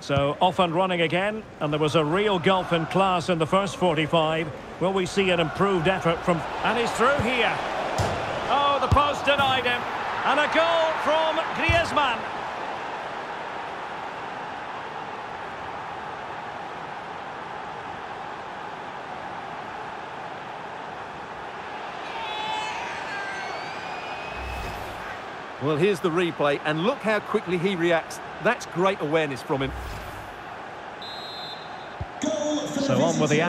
So off and running again, and there was a real gulf in class in the first 45. Will we see an improved effort from... And he's through here. Oh, the post denied him. And a goal from Griezmann. Well, here's the replay, and look how quickly he reacts. That's great awareness from him. So on with the